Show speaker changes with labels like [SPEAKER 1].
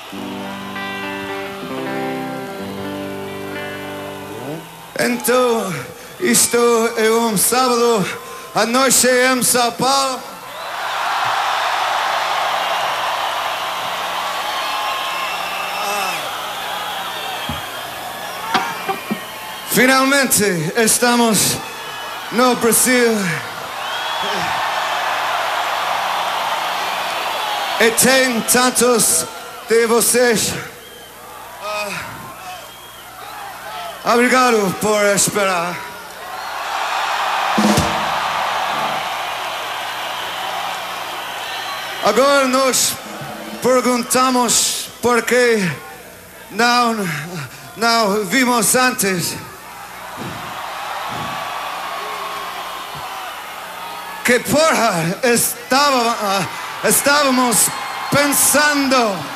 [SPEAKER 1] Então, isto é sábado à noite em São Paulo. Finalmente estamos no Brasil. E tem tantos de vocês. Obrigado por esperar. Agora nós perguntamos por que não vimos antes. Que porra estávamos pensando?